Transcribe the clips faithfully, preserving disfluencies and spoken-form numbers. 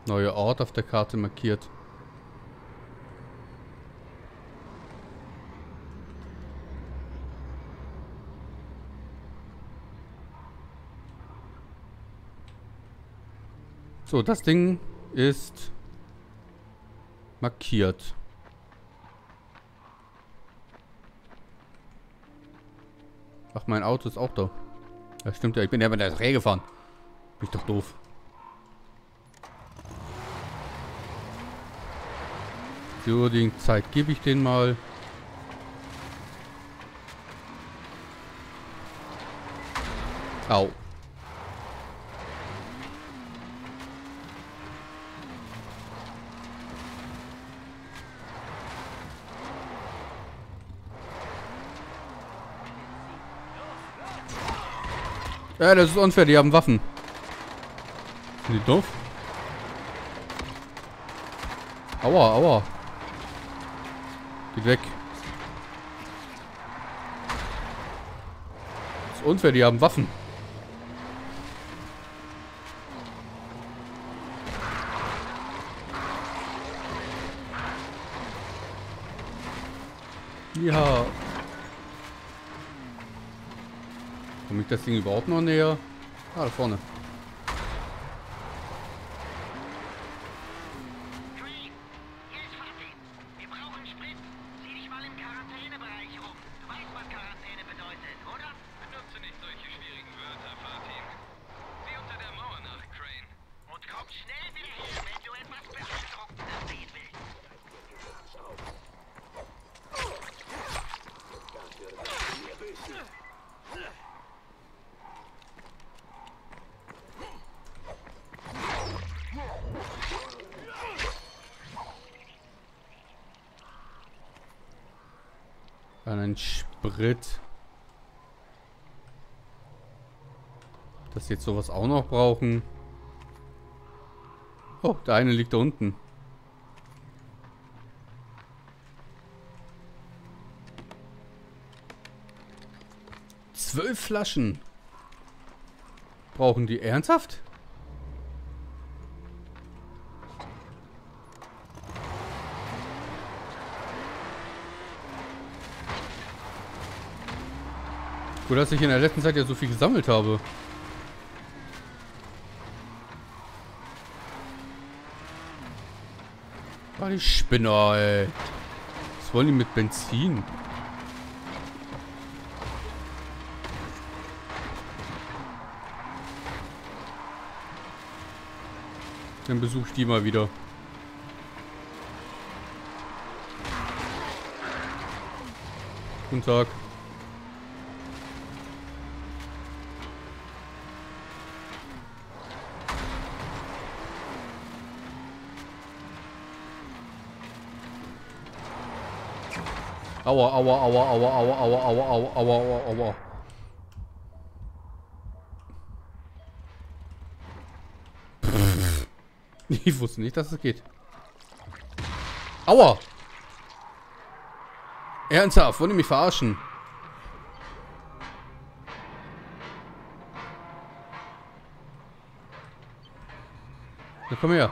Neuer Ort auf der Karte markiert. So, das Ding ist markiert. Ach, mein Auto ist auch da. Ja, stimmt ja. Ich bin ja mit der Reh gefahren. Bin ich doch doof. So, die Zeit gebe ich den mal. Au. Ja, das ist unfair, die haben Waffen. Sind die doof? Aua, aua. Geht weg. Das ist unfair, die haben Waffen. Ja. Komme ich das Ding überhaupt noch näher? Ah, da vorne. Crane, hier ist Fatih. Wir brauchen Sprit. Zieh dich mal im Quarantänebereich rum. Du weißt, was Quarantäne bedeutet, oder? Benutze nicht solche schwierigen Wörter, Fatih. Sieh unter der Mauer nach, Crane. Und komm schnell wieder her, wenn du etwas Beeindruckendes sehen willst. Dann ein Sprit. Dass wir jetzt sowas auch noch brauchen. Oh, der eine liegt da unten. Zwölf Flaschen. Brauchen die ernsthaft? Gut, dass ich in der letzten Zeit ja so viel gesammelt habe. Ah, die Spinner, ey. Was wollen die mit Benzin? Dann besuche ich die mal wieder. Guten Tag. Aua, aua, aua, aua, aua, aua, aua, aua, aua, aua, aua. Ich wusste nicht, dass es geht. Aua! Ernsthaft, wollen die mich verarschen? Ja, komm her.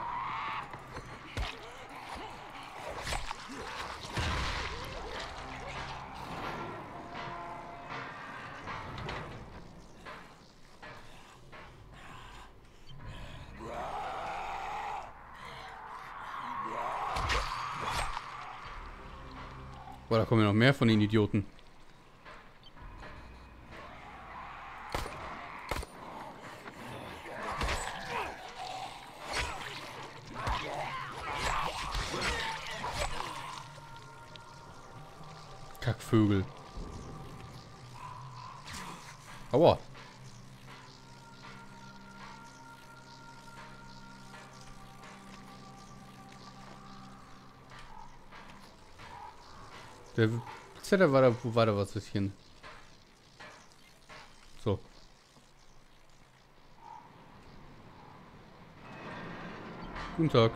Boah, da kommen ja noch mehr von den Idioten. Kackvögel. Aua. Der Zettel war da, wo war da was hin? So. Guten Tag.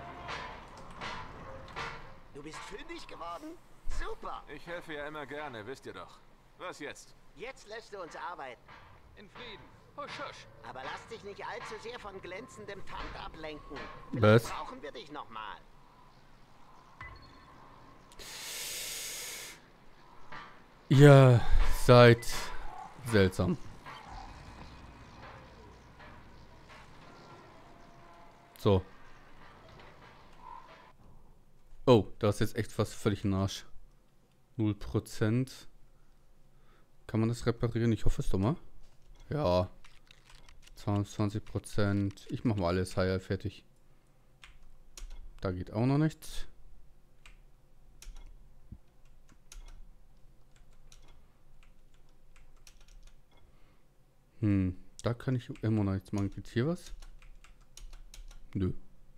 Du bist fündig geworden? Super. Ich helfe ja immer gerne, wisst ihr doch. Was jetzt? Jetzt lässt du uns arbeiten. In Frieden. Husch, husch. Aber lass dich nicht allzu sehr von glänzendem Tand ablenken. Was? Vielleicht brauchen wir dich nochmal. Ihr seid seltsam. So. Oh, da ist jetzt echt fast völlig ein Arsch. null Prozent. Kann man das reparieren? Ich hoffe es doch mal. Ja. zweiundzwanzig Prozent. Ich mach mal alles heil fertig. Da geht auch noch nichts. Hm, da kann ich immer noch nichts machen. Gibt's hier was? Nö.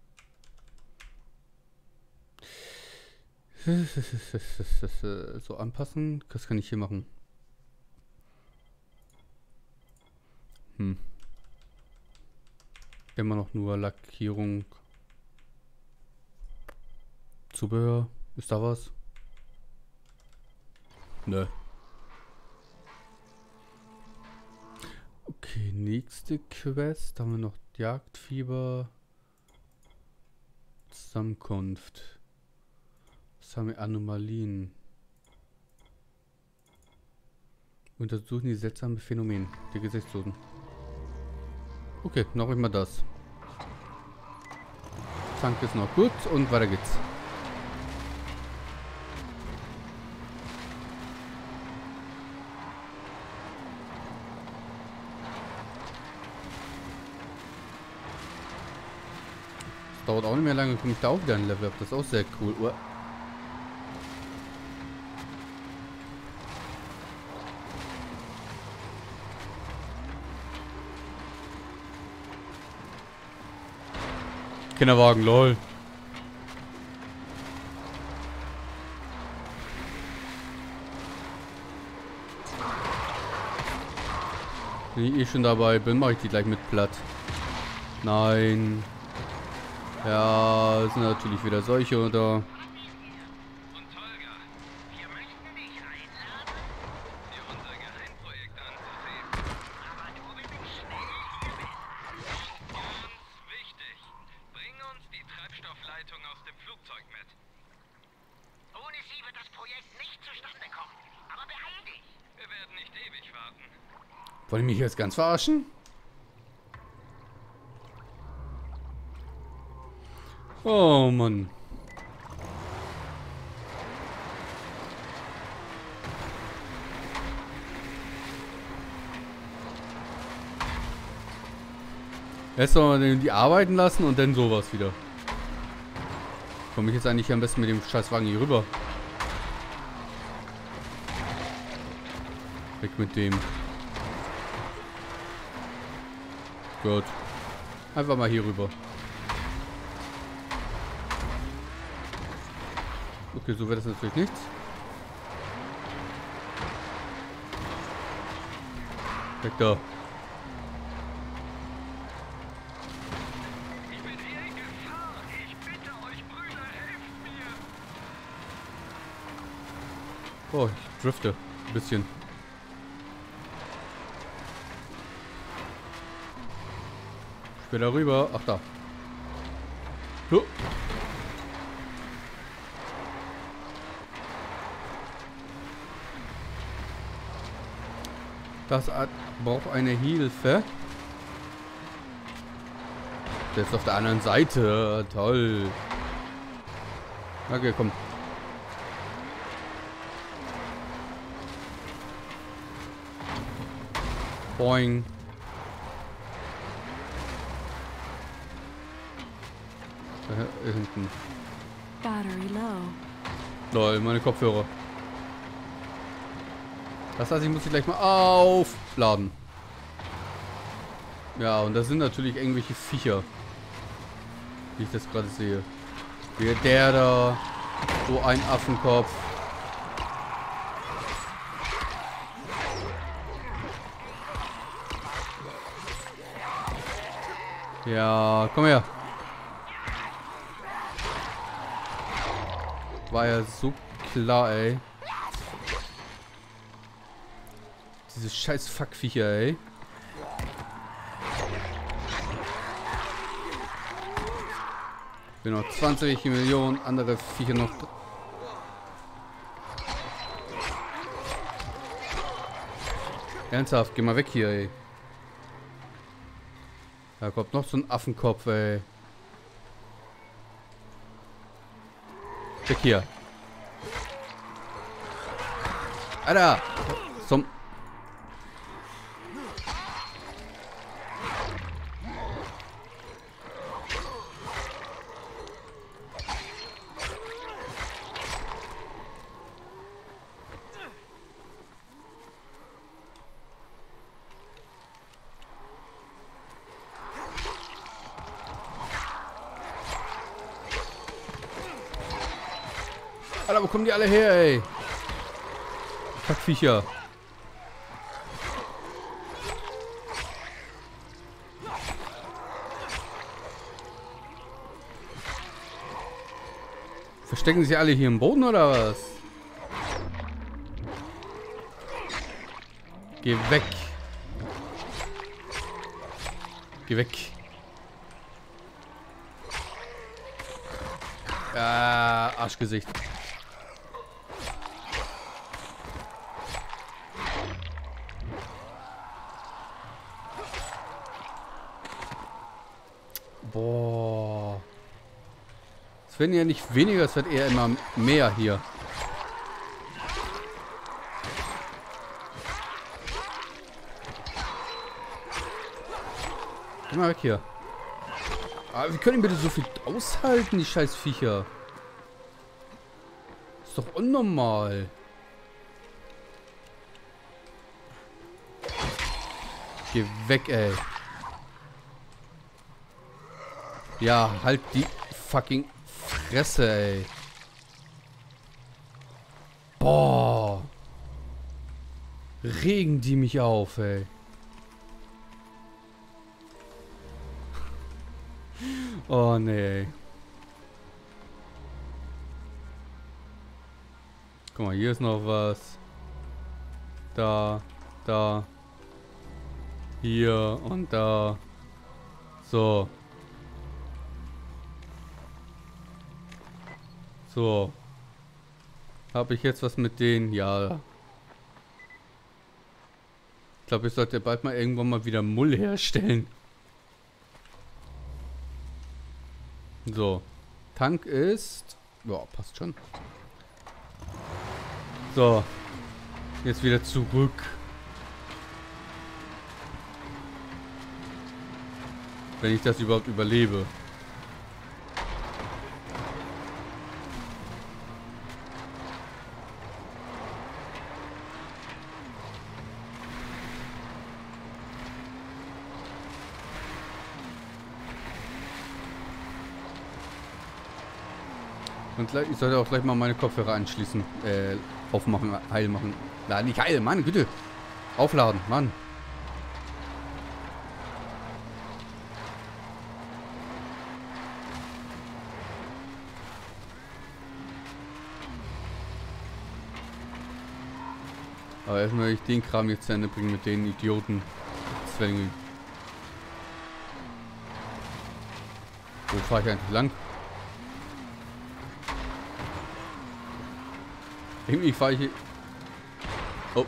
So anpassen. Das kann ich hier machen. Hm. Immer noch nur Lackierung. Zubehör. Ist da was? Nö. Okay, nächste Quest. Da haben wir noch Jagdfieber. Zusammenkunft. Was haben wir? Anomalien. Untersuchen die seltsamen Phänomene der Gesichtslosen. Okay, noch immer das. Tank ist noch gut und weiter geht's. Das dauert auch nicht mehr lange, komme ich da auch wieder ein Level up. Das ist auch sehr cool. Uah. Kinderwagen, lol. Wenn ich eh schon dabei bin, mache ich die gleich mit platt. Nein. Ja, es sind natürlich wieder solche oder. Und Tolga, Wir möchten dich einladen, dir unser Geheimprojekt anzusehen. aber nur wenn du schnell hier bist. Ganz wichtig. Bring uns die Treibstoffleitung aus dem Flugzeug mit. Ohne sie wird das Projekt nicht zustande kommen. Aber beeil dich. Wir werden nicht ewig warten. Wollen die mich jetzt ganz verarschen? Oh Mann. Erst mal die arbeiten lassen und dann sowas wieder. Komme ich jetzt eigentlich am besten mit dem Scheißwagen hier rüber? Weg mit dem. Gut. Einfach mal hier rüber. Okay, so wird das natürlich nichts. Weg da. Ich bin hier in Gefahr. Ich bitte euch, Brüder, helft mir. Oh, ich drifte. Ein bisschen. Ich will da rüber. Ach, da. So. Das braucht eine Hilfe. Der ist auf der anderen Seite. Toll. Okay, komm. Boing. Da hinten. Battery low. Lol, meine Kopfhörer. Das heißt, ich muss sie gleich mal aufladen. Ja, und das sind natürlich irgendwelche Viecher. Wie ich das gerade sehe. Wie der da. So ein Affenkopf. Ja, komm her. War ja so klar, ey. Diese scheiß Fuckviecher, ey. Wir noch zwanzig Millionen andere Viecher noch. Ernsthaft, geh mal weg hier, ey. Da kommt noch so ein Affenkopf, ey. Weg hier. Alter! Zum... Alter, wo kommen die alle her, ey? Kackviecher. Verstecken sie alle hier im Boden oder was? Geh weg. Geh weg. Ah, Arschgesicht. Boah. Es werden ja nicht weniger, es wird eher immer mehr hier. Geh mal weg hier. Aber wie können die bitte so viel aushalten, die scheiß Viecher? Ist doch unnormal. Geh weg, ey. Ja, halt die fucking Fresse, ey. Boah. Regen die mich auf, ey. Oh, nee. Guck mal, hier ist noch was. Da, da. Hier und da. So. So. Habe ich jetzt was mit denen? Ja. Ich glaube, ich sollte bald mal irgendwann mal wieder Mull herstellen. So. Tank ist... Ja, passt schon. So. Jetzt wieder zurück. Wenn ich das überhaupt überlebe. Und gleich, ich sollte auch gleich mal meine Kopfhörer anschließen. Äh, aufmachen, heil machen. Nein, nicht heil, Mann, bitte. Aufladen, Mann. Aber erstmal will ich den Kram jetzt zu Ende bringen mit den Idioten. Zwängen. Wo fahre ich eigentlich lang? Irgendwie fahre ich hier... Oh.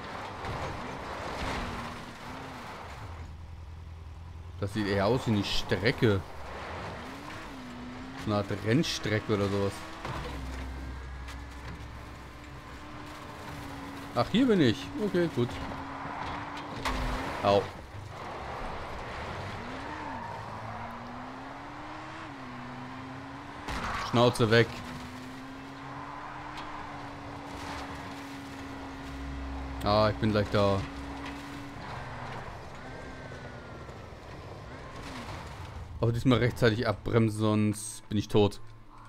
Das sieht eher aus wie eine Strecke. So eine Art Rennstrecke oder sowas. Ach, hier bin ich. Okay, gut. Au. Schnauze weg. Ah, ich bin gleich da. Aber diesmal rechtzeitig abbremsen, sonst bin ich tot.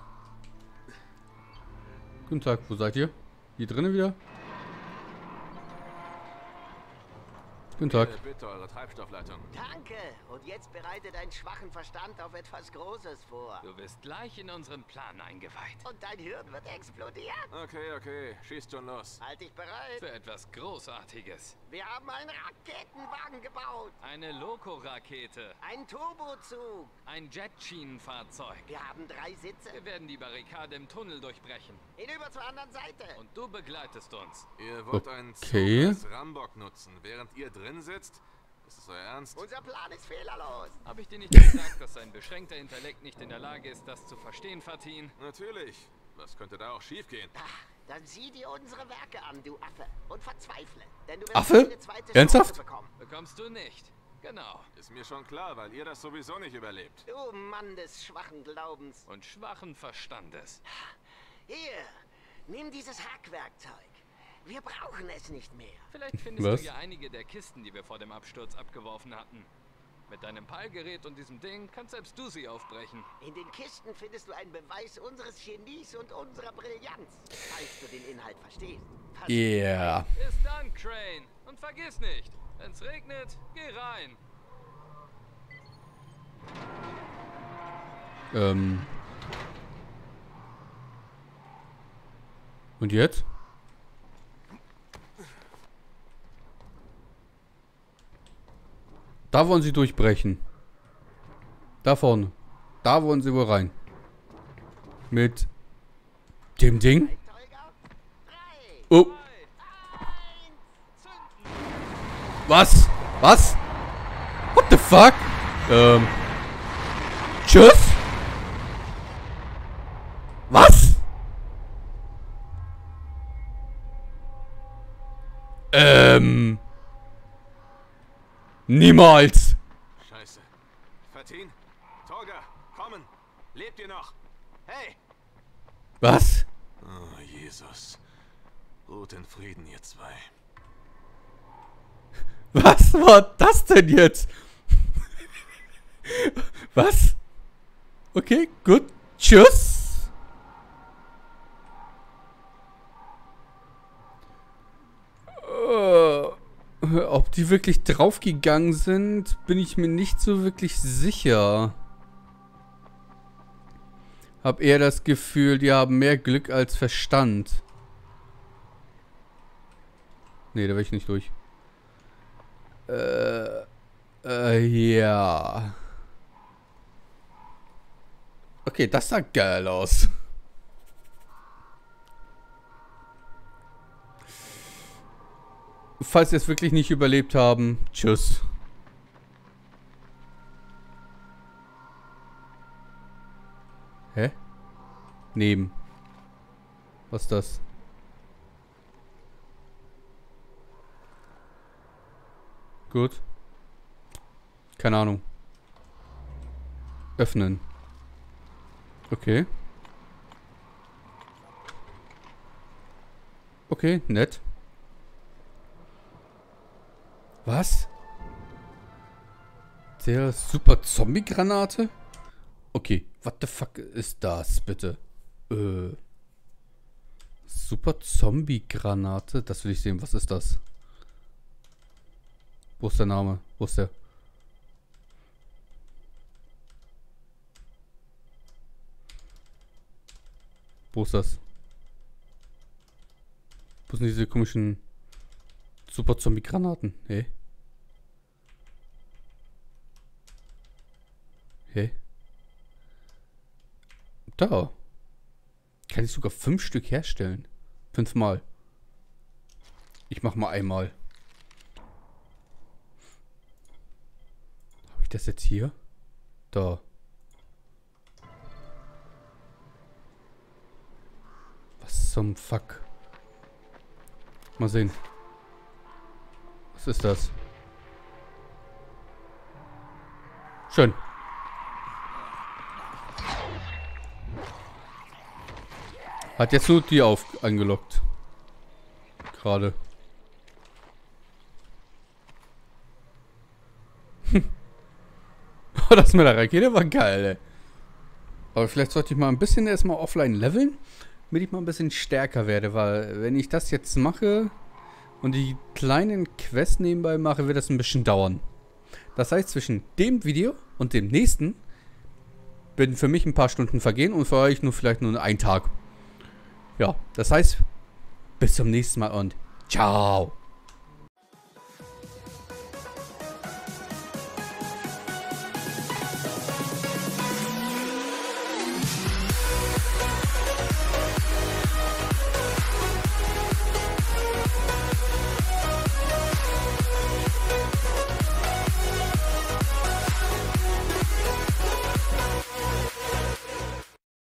Guten Tag, wo seid ihr? Hier drinnen wieder? Guten Tag. Äh, bitte eure Treibstoffleitung. Danke. Und jetzt bereite deinen schwachen Verstand auf etwas Großes vor. Du wirst gleich in unseren Plan eingeweiht. Und dein Hirn wird explodieren. Okay, okay. Schießt schon los. Halt dich bereit. Für etwas Großartiges. Wir haben einen Raketenwagen gebaut. Eine Loco-Rakete. Einen Turbozug. Ein Jetschienenfahrzeug. Wir haben drei Sitze. Wir werden die Barrikade im Tunnel durchbrechen. Hinüber zur anderen Seite. Und du begleitest uns. Ihr wollt einen Zug Okay. als Rambock nutzen, während ihr drin sitzt? Ist das euer Ernst? Unser Plan ist fehlerlos. Habe ich dir nicht gesagt, dass ein beschränkter Intellekt nicht in der Lage ist, das zu verstehen, Fatin? Natürlich. Was könnte da auch schiefgehen? Ach, dann sieh dir unsere Werke an, du Affe. Und verzweifle. Denn du wirst Affe? keine zweite Ernsthaft? Chance bekommen. Bekommst du nicht. Genau. Ist mir schon klar, weil ihr das sowieso nicht überlebt. Du Mann des schwachen Glaubens. Und schwachen Verstandes. Hier, nimm dieses Hackwerkzeug. Wir brauchen es nicht mehr. Vielleicht findest Was? du ja einige der Kisten, die wir vor dem Absturz abgeworfen hatten. Mit deinem Peilgerät und diesem Ding kannst selbst du sie aufbrechen. In den Kisten findest du einen Beweis unseres Genies und unserer Brillanz. Falls du den Inhalt verstehst. Pass Yeah. Bis dann, Crane. Und vergiss nicht, wenn's regnet, geh rein. Ähm. Und jetzt? Da wollen sie durchbrechen. Da vorne. Da wollen sie wohl rein. Mit dem Ding. Tolga. Drei, Oh. eins, zünden. Was? Was? What the fuck? Ähm. Tschüss? Was? Ähm. Niemals. Scheiße. Fatin? Torga, kommen! Lebt ihr noch? Hey! Was? Oh, Jesus. Ruht in Frieden, ihr zwei. Was war das denn jetzt? Was? Okay, gut. Tschüss. Äh, ob die wirklich draufgegangen sind, bin ich mir nicht so wirklich sicher. Hab eher das Gefühl, die haben mehr Glück als Verstand. Nee, da will ich nicht durch. Äh, äh, ja. Okay, das sah geil aus. Falls sie es wirklich nicht überlebt haben, tschüss. Hä? Neben. Was ist das? Gut. Keine Ahnung. Öffnen. Okay. Okay, nett. Was? Der super Zombie-Granate? Okay, what the fuck ist das, bitte? Äh. Super Zombie-Granate? Das will ich sehen. Was ist das? Wo ist der Name? Wo ist der? Wo ist das? Wo sind diese komischen Super Zombie-Granaten? Hä? Hä? Da. Kann ich sogar fünf Stück herstellen. Fünfmal. Ich mach mal einmal. Habe ich das jetzt hier? Da. Was zum Fuck? Mal sehen. Was ist das? Schön. Hat jetzt nur die auf angelockt. Gerade. Oh, das mit der Rakete war geil, ey. Aber vielleicht sollte ich mal ein bisschen erstmal offline leveln, damit ich mal ein bisschen stärker werde, weil wenn ich das jetzt mache und die kleinen Quests nebenbei mache, wird das ein bisschen dauern. Das heißt, zwischen dem Video und dem nächsten werden für mich ein paar Stunden vergehen und für euch nur vielleicht nur ein Tag. Ja, das heißt, bis zum nächsten Mal und ciao.